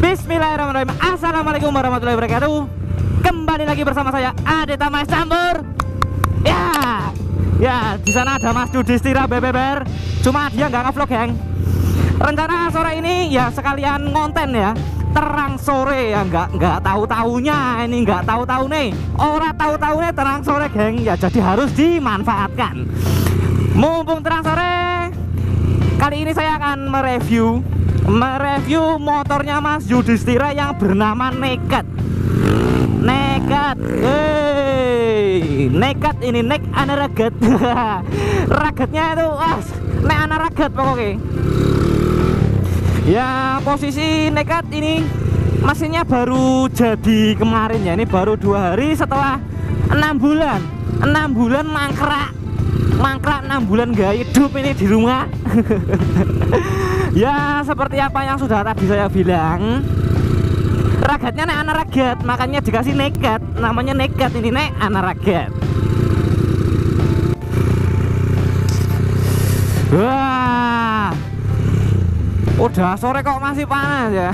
Bismillahirrahmanirrahim. Assalamualaikum warahmatullahi wabarakatuh. Kembali lagi bersama saya Adeta Mas Campur. Ya, di sana ada Mas Yudhistira Beber. Cuma dia nggak ngevlog, geng. Rencana sore ini ya sekalian konten ya. Terang sore ya, nggak tahu-taunya ini, nggak tahu-tahu nih. Orang tahu-tahunya terang sore, geng. Ya jadi harus dimanfaatkan. Mumpung terang sore, kali ini saya akan mereview motornya Mas Yudhistira yang bernama Nekat. Nekat ini nek ana ragat. Ragatnya itu nek ana ragat pokoknya. Ya posisi Nekat ini mesinnya baru jadi kemarin ya. Ini baru 2 hari setelah 6 bulan mangkrak 6 bulan gak hidup ini di rumah. Ya seperti apa yang sudah tadi saya bilang, ragatnya nek anak ragat, makanya dikasih Nekat. Namanya Nekat ini, nek anak ragat. Wah, udah sore kok masih panas ya.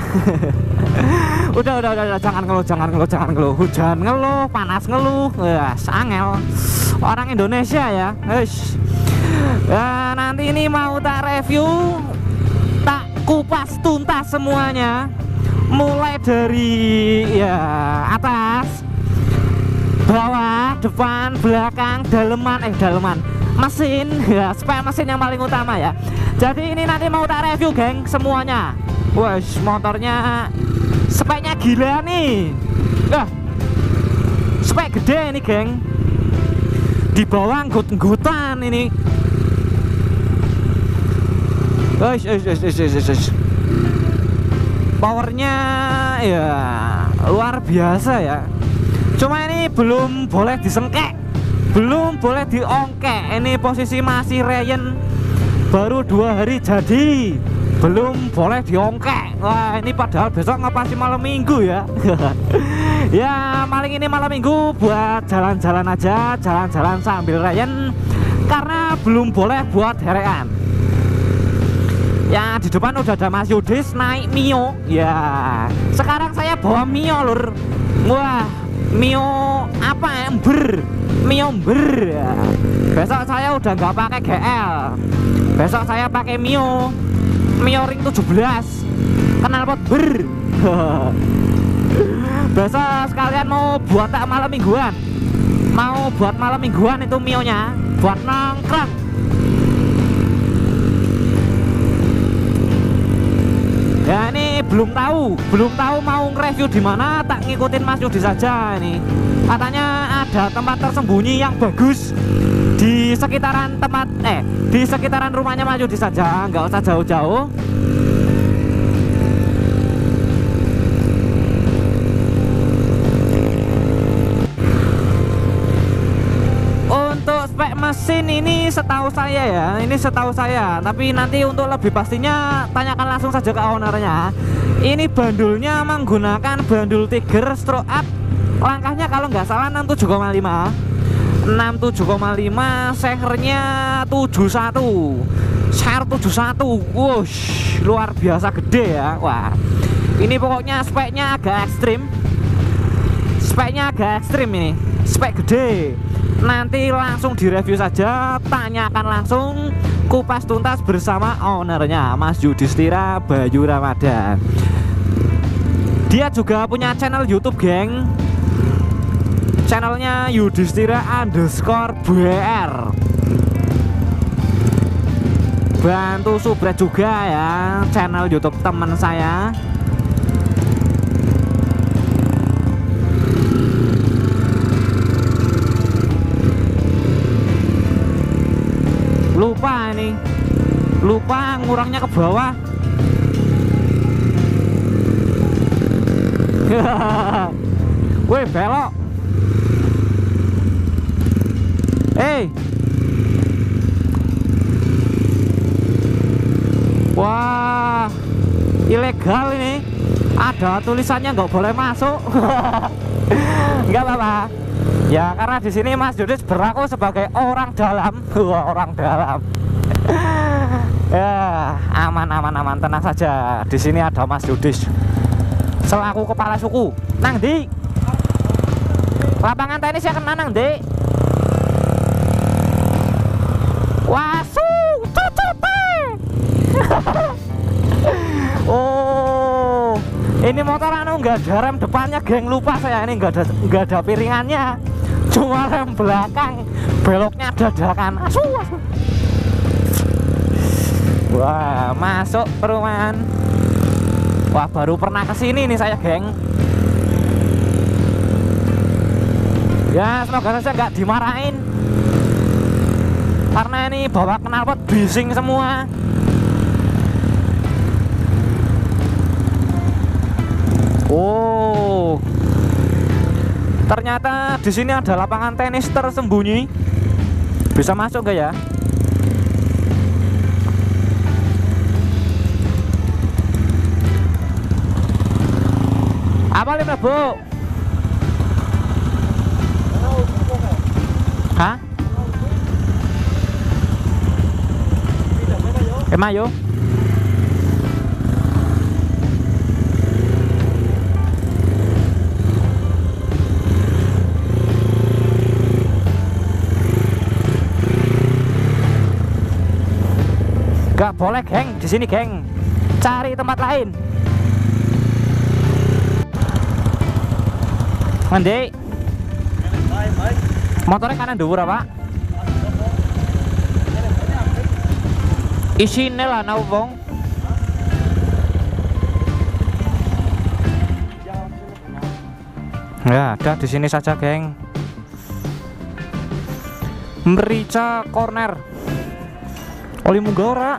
udah jangan ngeluh. Hujan ngeluh, panas ngeluh. Wah, sangel orang Indonesia ya. Ya, nanti ini mau tak review, tak kupas tuntas semuanya, mulai dari ya atas, bawah, depan, belakang, daleman, mesin ya, spek mesin yang paling utama ya. Jadi ini nanti mau tak review, geng, semuanya. Wah, motornya speknya gila nih. Spek gede ini, geng. Di bawah nggut-nggutan ini. Powernya ya luar biasa ya. Cuma ini belum boleh disengkek, belum boleh diongkek. Ini posisi masih Ryan, baru 2 hari jadi, belum boleh diongkek. Wah, ini padahal besok ngapasi malam minggu ya. Ya paling ini malam minggu buat jalan-jalan aja, jalan-jalan sambil Ryan, karena belum boleh buat herekan. Ya di depan udah ada Mas Yudhis naik Mio. Ya sekarang saya bawa Mio, lur. Wah, Mio apa ya? Mio ya. Besok saya udah nggak pakai GL. Besok saya pakai Mio Ring 17. Knalpot ber. Besok sekalian mau buat malam mingguan. Mau buat malam mingguan itu Mio-nya buat nongkrong. Ya ini belum tahu mau nge-review di mana, tak ngikutin Mas Yudhis saja ini. Katanya ada tempat tersembunyi yang bagus di sekitaran di sekitaran rumahnya Mas Yudhis saja, nggak usah jauh-jauh. Spek mesin ini setahu saya ya, tapi nanti untuk lebih pastinya tanyakan langsung saja ke ownernya. Ini bandulnya menggunakan bandul Tiger stroke up, langkahnya kalau nggak salah 67,5, sehernya 71, seher 71. Wush, luar biasa gede ya. Wah, ini pokoknya speknya agak ekstrim ini, spek gede. Nanti langsung direview saja, tanyakan langsung, kupas tuntas bersama ownernya Mas Yudhistira Bayu Ramadan. Dia juga punya channel YouTube, geng. Channelnya Yudhistira_BR. Bantu subscribe juga ya channel YouTube teman saya. Lupa ngurangnya ke bawah. Woi, belok. Wah, ilegal ini. Ada tulisannya nggak boleh masuk. Nggak apa-apa. Ya karena di sini Mas Yudhis berlaku sebagai orang dalam. Orang dalam. Ya aman, tenang saja. Di sini ada Mas Yudhis. selaku kepala suku. Nang di lapangan tenis ya kena nang di. Wasu cucute. Oh, ini motor anu nggak ada rem depannya, geng, lupa saya, ini nggak ada piringannya, cuma rem belakang, beloknya dadakan. Asu. Wah, masuk perumahan. Wah, baru pernah kesini nih saya, geng. Ya, semoga saja nggak dimarahin, karena ini bawa knalpot bising semua. Oh, ternyata di sini ada lapangan tenis tersembunyi. Bisa masuk gak ya? Apa lim bu? Hah? Emayo? Gak boleh, geng, di sini, geng. Cari tempat lain. Mandi. Motornya kanan dhuwur apa? Isine lah nau wong. Ya, ada di sini saja, geng. Merica Corner. Oli munggah ora?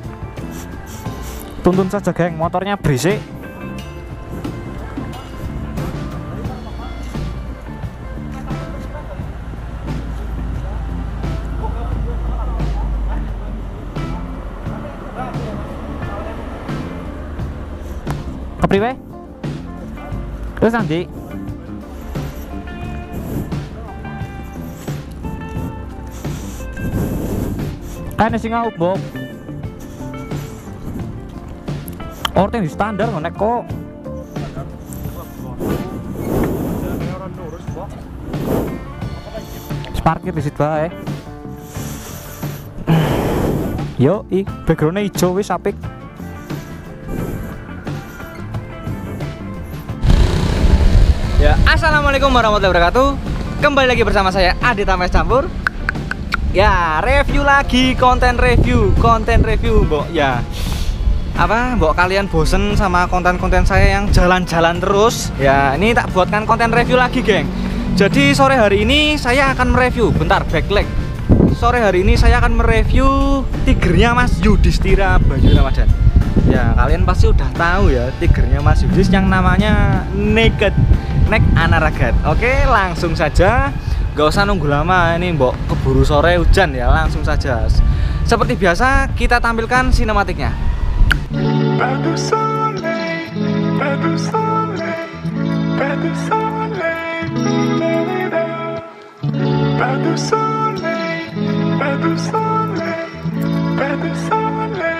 Tuntun saja, geng, motornya berisik. Kepriwe? Terus nanti kan sing ngobok. Orten di standar ngonek kok. Parkir di situ bae. Yo, backgroundnya hijau wis apik. Ya, assalamualaikum warahmatullahi wabarakatuh. Kembali lagi bersama saya Adi Tames Campur. Ya, review lagi, konten review, mbok. Ya, apa, mbok kalian bosen sama konten-konten saya yang jalan-jalan terus? Ya, ini tak buatkan konten review lagi, geng. Jadi sore hari ini saya akan mereview, bentar, backlight. Sore hari ini saya akan mereview Tigernya Mas Yudhistira Bayu Ramadan. Ya, kalian pasti udah tahu ya Tigernya Mas Yudhis yang namanya Naked Neck Anaragat. Oke, langsung saja, gak usah nunggu lama, ini mbok keburu sore hujan ya, langsung saja. Seperti biasa kita tampilkan sinematiknya. Badu sole, badu sole, badu sole, badu sole, badu sole, badu sole.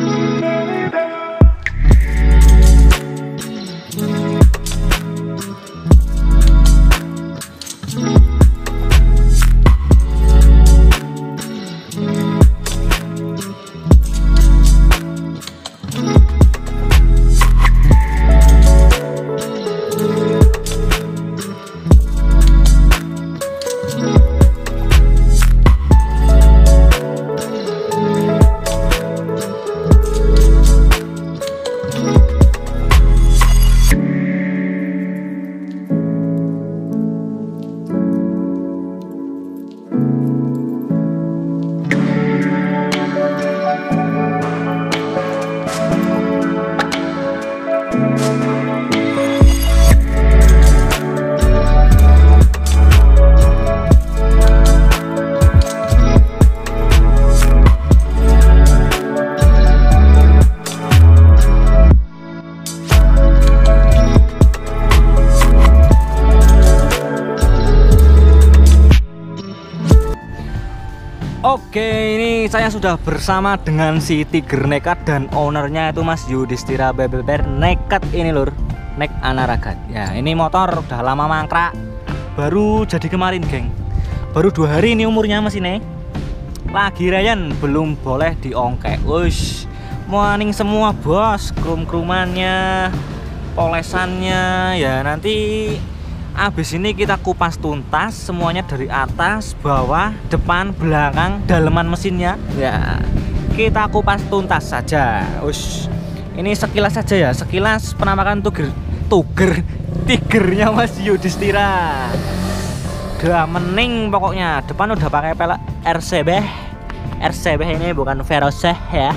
Oke, ini saya sudah bersama dengan si Tiger Nekat dan ownernya itu Mas Yudhistira Baby Bear Nekat ini lur. Nek Anaragat. Ya, ini motor udah lama mangkrak. Baru jadi kemarin, geng. Baru 2 hari ini umurnya mesinnya. Lagi Ryan belum boleh diongkek. Wush, morning semua bos, krum-krumannya, polesannya. Ya nanti abis ini kita kupas tuntas semuanya dari atas, bawah, depan, belakang, daleman mesinnya. Ya kita kupas tuntas saja. Wush, ini sekilas saja ya, sekilas penampakan tigernya Mas Yudhistira. Udah mening pokoknya. Depan udah pakai pelek RCB ini bukan Veloce ya.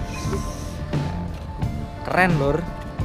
Keren lur.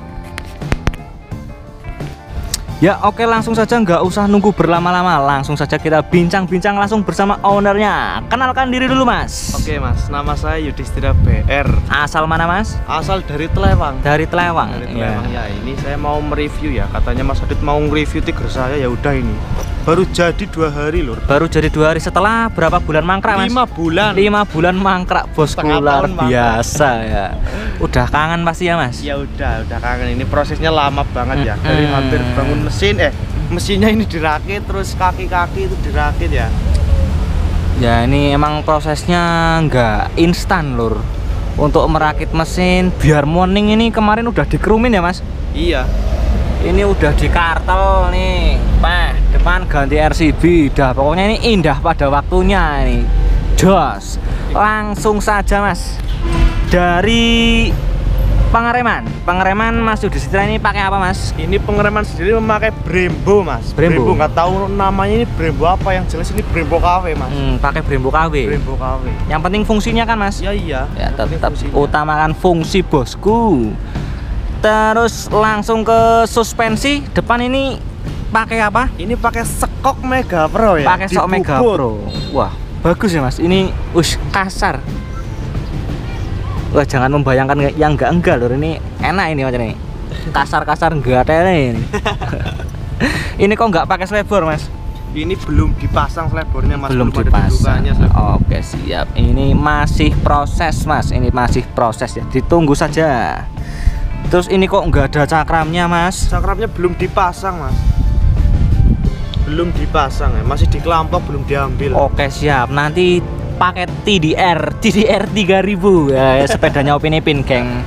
Ya oke, langsung saja, nggak usah nunggu berlama-lama, langsung saja kita bincang-bincang langsung bersama ownernya. Kenalkan diri dulu Mas. Oke Mas, nama saya Yudhistira BR. Asal mana Mas? Asal dari Telewang. Dari Telewang. Dari Telewang ya. Ini saya mau mereview ya. Katanya Mas Adit mau nge-review Tiger saya, ya udah ini. Baru jadi 2 hari lur. Baru jadi 2 hari setelah berapa bulan mangkrak Mas? 5 bulan. 5 bulan mangkrak bosku, luar biasa ya. Udah kangen pasti ya Mas? Ya udah kangen. Ini prosesnya lama banget ya. Dari hampir bangun mesinnya ini dirakit, terus kaki-kaki itu dirakit ya. Ya ini emang prosesnya nggak instan lur. Untuk merakit mesin biar morning ini kemarin udah dikerumin ya Mas? Iya. Ini udah dikartel nih, depan ganti RCB. Dah pokoknya ini indah pada waktunya ini. Jos. Langsung saja Mas. Dari pengereman Mas Yudhistira ini pakai apa Mas? Ini pengereman sendiri memakai Brembo Mas. Brembo nggak tahu namanya ini Brembo apa, yang jelas ini Brembo KW Mas. Pakai Brembo KW. Brembo KW. Yang penting fungsinya kan Mas? Ya iya. Ya tetap utamakan fungsi bosku. Terus langsung ke suspensi depan ini pakai apa? Ini pakai Sekok Mega Pro ya. Pakai Sekok Mega Pro. Wah bagus ya Mas. Ini kasar. Wah jangan membayangkan yang enggak lur, ini enak ini macam ini. Kasar enggak ada ini. Ini kok enggak pakai slebor Mas? Ini belum dipasang slebornya Mas. Belum dipasang. Oke siap. Ini masih proses Mas. Ini masih proses ya. Ditunggu saja. Terus ini kok enggak ada cakramnya Mas? Cakramnya belum dipasang Mas. Belum dipasang ya. Masih di kelampok, belum diambil. Oke siap. Nanti pakai TDR 3000 ya, sepedanya Upin Ipin geng.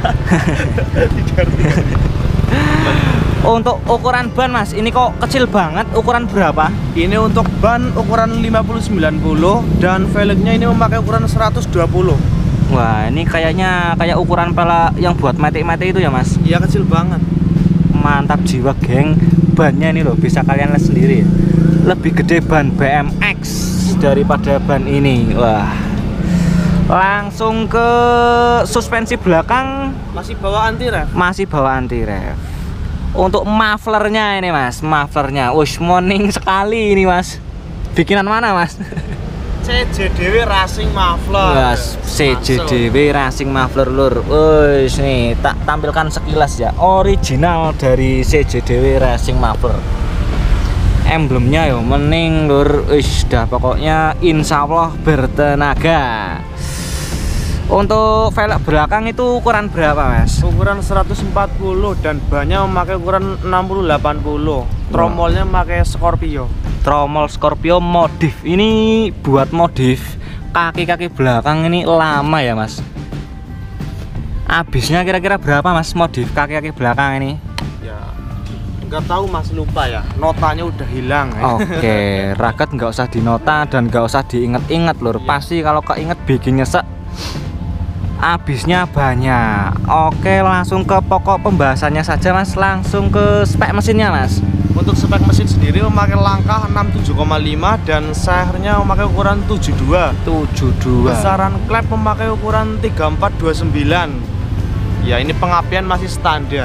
Untuk ukuran ban Mas, ini kok kecil banget, ukuran berapa? Ini untuk ban ukuran 50-90 dan velgnya ini memakai ukuran 120. Wah ini kayaknya kayak ukuran pala yang buat mati-mati itu ya Mas? Iya kecil banget. Mantap jiwa geng. Bannya ini loh bisa kalian lihat sendiri, lebih gede ban BMX daripada ban ini. Wah langsung ke suspensi belakang, masih bawa anti ref. Untuk mufflernya ini Mas, mufflernya wush morning sekali ini Mas. Bikinan mana Mas? CJDW Racing Muffler. CJDW Racing Muffler lur. Wush nih tak tampilkan sekilas ya, original dari CJDW Racing Muffler. Emblemnya yo mening lur, dah pokoknya insya Allah bertenaga. Untuk velg belakang itu ukuran berapa Mas? Ukuran 140 dan bannya memakai ukuran 60-80. Tromolnya memakai Scorpio. Tromol Scorpio modif. Ini buat modif kaki-kaki belakang ini lama ya Mas? Habisnya kira-kira berapa Mas modif kaki-kaki belakang ini? Nggak tahu Mas, lupa ya, notanya udah hilang ya. Oke, raket nggak usah dinota dan nggak usah diinget-inget lur. Pasti kalau keinget bikin nyesek. Habisnya banyak. Oke langsung ke pokok pembahasannya saja Mas. Langsung ke spek mesinnya Mas. Untuk spek mesin sendiri memakai langkah 67,5 dan sehernya memakai ukuran 72. Besaran klep memakai ukuran 3429. Ya ini pengapian masih standar.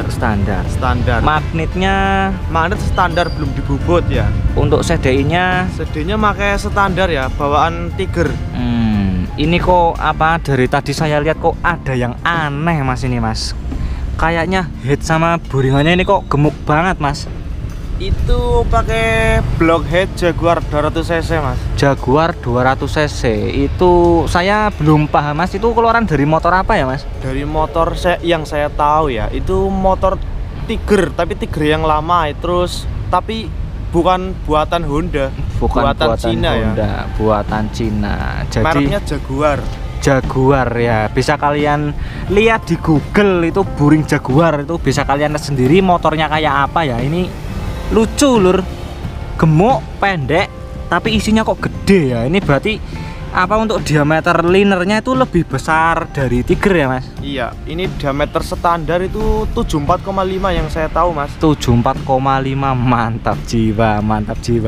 Magnet standar, belum dibubut ya. Untuk CDI-nya pakai standar ya, bawaan Tiger. Ini kok apa, dari tadi saya lihat kok ada yang aneh Mas ini Mas. Kayaknya head sama buringannya ini kok gemuk banget Mas. Itu pakai blockhead Jaguar 200cc Mas. Jaguar 200cc itu saya belum paham Mas, itu keluaran dari motor apa ya Mas? Dari motor yang saya tahu ya, itu motor Tiger, tapi Tiger yang lama. Terus tapi bukan buatan Honda, buatan Cina Honda, ya. buatan Cina. Jadi Mereknya Jaguar. Jaguar ya, bisa kalian lihat di Google itu Buring Jaguar, itu bisa kalian lihat sendiri motornya kayak apa ya. Ini lucu lur, gemuk, pendek, tapi isinya kok gede ya. Ini berarti apa, untuk diameter linernya itu lebih besar dari Tiger ya mas? Iya, ini diameter standar itu 74,5 yang saya tahu mas. 74,5, mantap jiwa, mantap jiwa.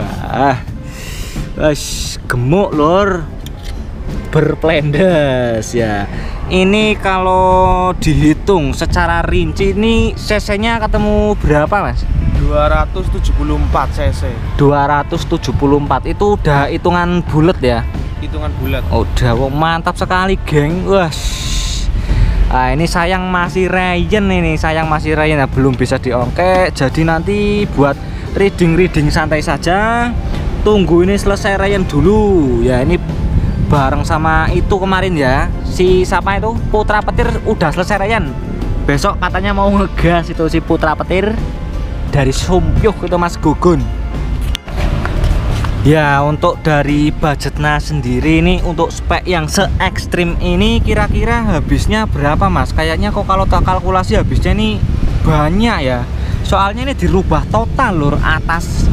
Gemuk lur, berplendes ya. Ini kalau dihitung secara rinci ini cc-nya ketemu berapa mas? 274 cc. 274 itu udah hitungan bulat ya? Hitungan bulat. Udah, mantap sekali geng. Wah. Nah, ini sayang masih Ryan, ini sayang masih Ryan ya, belum bisa diongkek. Jadi nanti buat reading santai saja. Tunggu ini selesai Ryan dulu. Ya ini bareng sama itu kemarin ya. Si siapa itu? Putra Petir udah selesai Ryan. Besok katanya mau ngegas itu si Putra Petir dari Sumpyuh itu Mas Gugun. Ya, untuk dari budgetnya sendiri ini untuk spek yang se-ekstrim ini kira-kira habisnya berapa mas? Kayaknya kok kalau tak kalkulasi habisnya ini banyak ya. Soalnya ini dirubah total lur, atas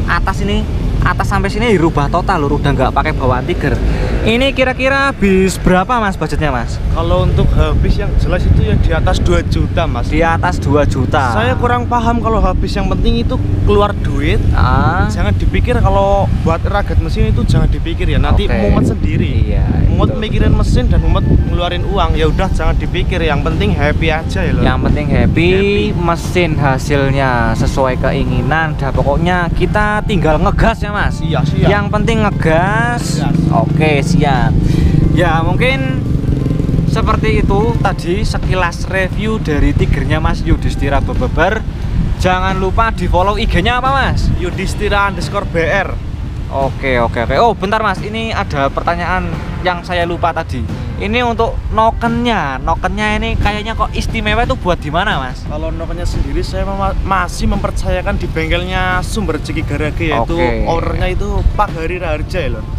sampai sini dirubah total lur, udah nggak pakai bawaan Tiger. Ini kira-kira habis berapa mas budgetnya mas? Kalau untuk habis yang jelas itu ya di atas 2 juta mas. Di atas 2 juta. Saya kurang paham kalau habis, yang penting itu keluar duit. Jangan dipikir kalau buat ragat mesin itu, jangan dipikir ya, nanti mumet sendiri. Iya, mumet mikirin mesin dan mumet ngeluarin uang, ya udah jangan dipikir, yang penting happy aja ya loh. Yang penting happy, mesin hasilnya sesuai keinginan. Dah pokoknya kita tinggal ngegas ya mas. Iya, siap. Yang penting ngegas. Siap. Oke siap. Ya mungkin seperti itu tadi sekilas review dari Tigernya Mas Yudhistira Bebeber. Jangan lupa di follow IG-nya apa mas? Yudhistira_BR. Oke. Oh bentar mas, ini ada pertanyaan yang saya lupa tadi. Ini untuk nokennya ini kayaknya kok istimewa itu buat di mana mas? Kalau nokennya sendiri saya masih mempercayakan di bengkelnya Sumber Jeki Garage, yaitu ownernya itu Pak Hari Raharja ya loh.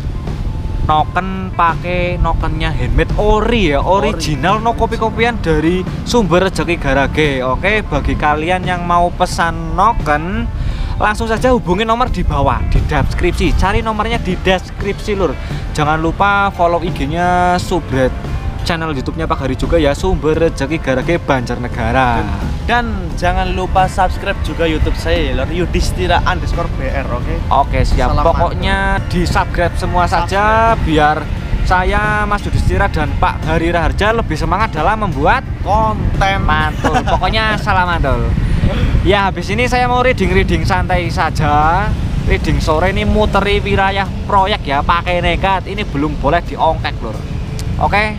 Noken pakai nokennya handmade ori ya, original, no kopi-kopian dari Sumber Jeki Garage. Oke, bagi kalian yang mau pesan noken langsung saja hubungi nomor di bawah di deskripsi. Cari nomornya di deskripsi lur. Jangan lupa follow IG-nya subred channel YouTube-nya Pak Hari juga ya, Sumber Jeki Garage Banjarnegara. Dan jangan lupa subscribe juga YouTube saya ya lur, Yudhistira_BR. Oke siap. Pokoknya di subscribe semua saja biar saya Mas Yudhistira dan Pak Hari Raharja lebih semangat dalam membuat konten. Mantul. Pokoknya salam mantul. Ya habis ini saya mau reading santai saja. Reading sore ini muteri wilayah proyek ya, pakai nekat. Ini belum boleh diongkek lur. Oke.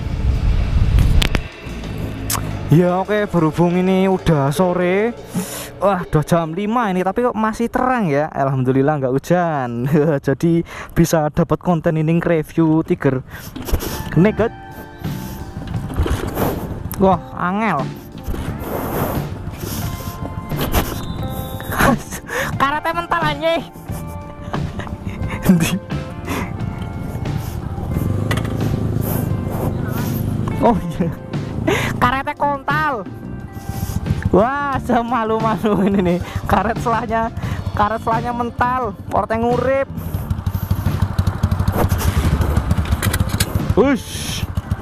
Ya oke, berhubung ini udah sore. Wah, udah jam 5 ini tapi kok masih terang ya. Alhamdulillah nggak hujan. Jadi bisa dapat konten ini review Tiger nekat. Wah, angel. Karate mental anjing. Oh iya. Karate kontal. Wah, semalu-malu ini nih. Karet selahnya mental, porteng urip. Hush.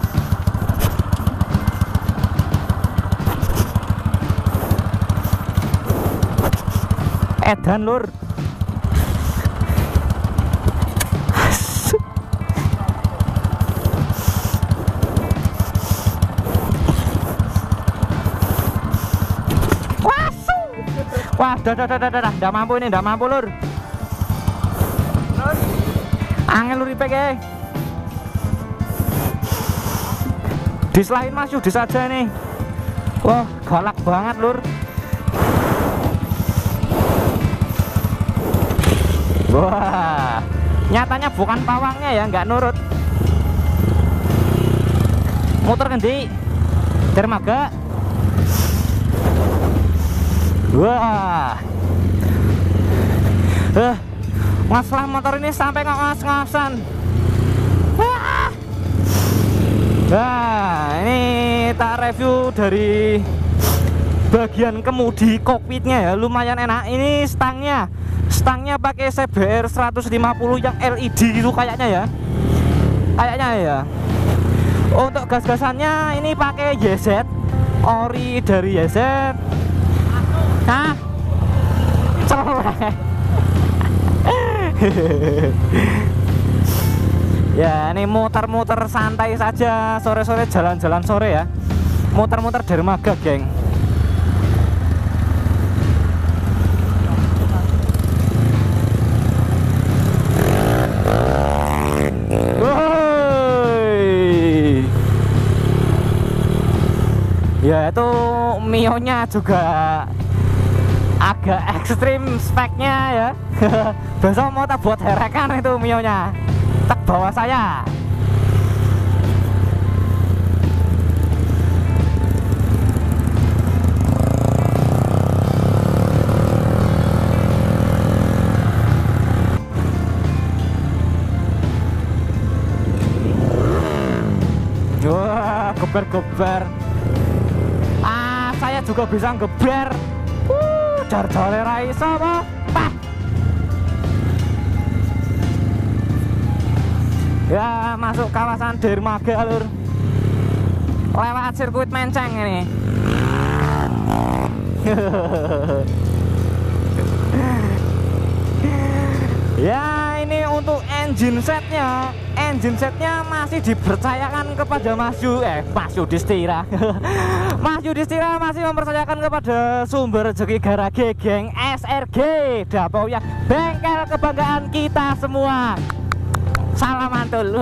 Edan lur. Wah, dah mampu ini, dah mampu lur. Angel lur ipek ya. Diselain Mas Yudhis aja nih. Wah, galak banget lur. Wah, nyatanya bukan pawangnya ya, nggak nurut. Muter ngendi? Dermaga. Wah. Masalah motor ini sampai ngos-ngosan. Wah. Nah, ini tak review dari bagian kemudi kokpitnya ya, lumayan enak. Ini stangnya pakai CBR 150 yang LED itu kayaknya ya. Untuk gas-gasannya ini pakai YZ, ori dari YZ. Hah? Colek. Ya, ini muter-muter santai saja sore-sore, jalan-jalan sore ya. Muter-muter dermaga, geng. Woi. Ya, itu Mio-nya juga agak ekstrim speknya ya. Besok mau tak buat herekan itu Mio-nya. Tak bawa saya. Wah, geber-geber. Saya juga bisa geber. Jar-jare ra iso apa? Pak. Ya, masuk kawasan dermaga lur. Lewat sirkuit Menceng ini. Ya, ini untuk engine setnya masih dipercayakan kepada Mas Yudhistira. Mas Yudhistira masih mempercayakan kepada sumber rezeki garage geng SRG Dapau ya, bengkel kebanggaan kita semua. Salam mantul.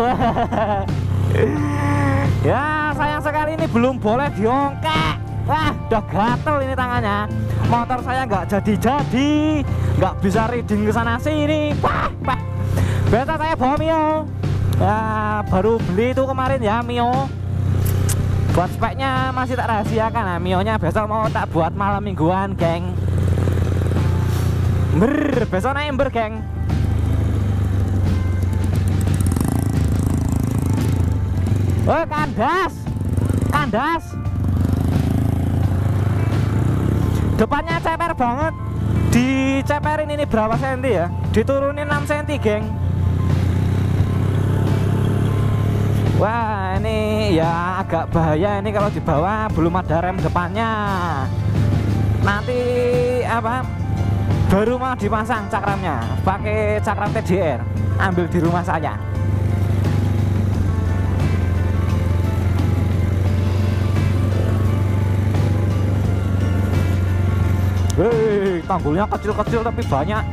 Ya, sayang sekali ini belum boleh diongkek. Wah, udah gatel ini tangannya. Motor saya nggak jadi, nggak bisa reading ke sana sini. Wah. Biasa saya bawa Mio. Ya, baru beli itu kemarin ya Mio. Buat speknya masih tak rahasiakan. Nah, Mio-nya besok mau tak buat malam mingguan, geng. Besok naik geng. Oh, kandas. Depannya ceper banget. Diceperin ini berapa senti ya? Diturunin 6 senti, geng. Wah, ini ya agak bahaya ini kalau dibawa, belum ada rem depannya. Nanti apa? Baru mau dipasang cakramnya, pakai cakram TDR. Ambil di rumah saya. Hei, tanggulnya kecil-kecil tapi banyak.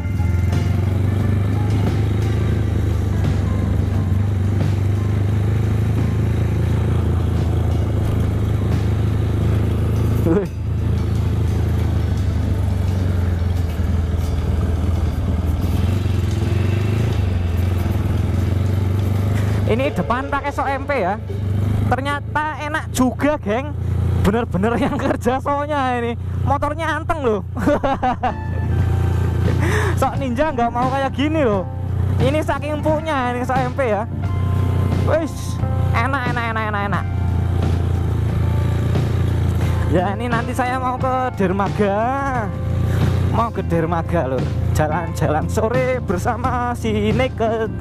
Ini depan pakai sok MP ya. Ternyata enak juga, geng. Bener-bener yang kerja soalnya ini. Motornya anteng loh. Sok Ninja nggak mau kayak gini loh. Ini saking empuknya ini sok MP ya. Wis, enak. Ya, ini nanti saya mau ke dermaga lur. Jalan-jalan sore bersama si Naked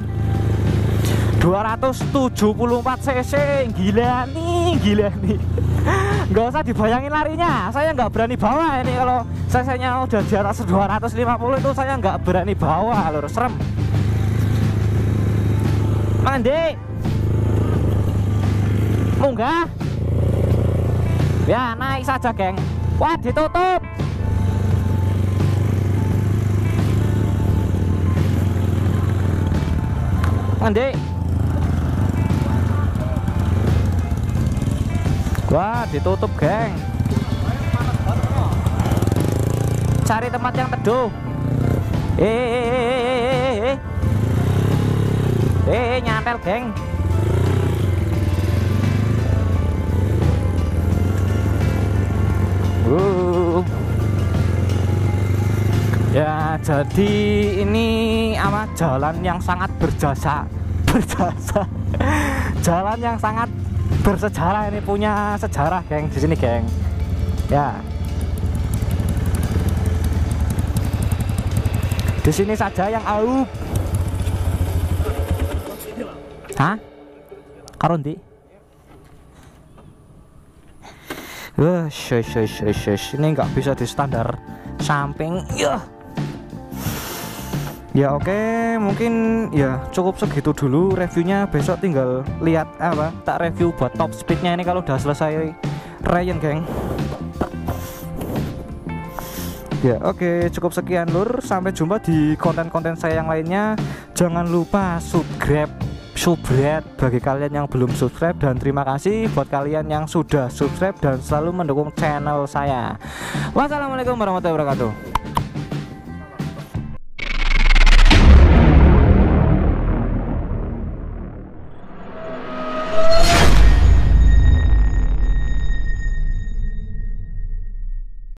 274 cc. Gila nih. Nggak usah dibayangin larinya, saya nggak berani bawa ini. Kalau cc-nya udah di atas 250 itu saya nggak berani bawa lur, serem. Mandi munggah ya, naik saja, geng. Wah, ditutup. Mandi. Wah, ditutup, geng. Cari tempat yang teduh. Nyantel, geng. Ya, jadi ini apa, jalan yang sangat berjasa. Jalan yang sangat bersejarah, ini punya sejarah, geng, di sini, geng. Ya. Di sini saja yang aup. Hah? Karondi? Ini nggak bisa di standar samping. Ya oke, mungkin ya cukup segitu dulu reviewnya. Besok tinggal lihat apa, tak review buat top speednya ini kalau udah selesai Ryan, geng. Ya oke, cukup sekian lur. Sampai jumpa di konten-konten saya yang lainnya. Jangan lupa subscribe bagi kalian yang belum subscribe, dan terima kasih buat kalian yang sudah subscribe dan selalu mendukung channel saya. Wassalamualaikum warahmatullahi wabarakatuh.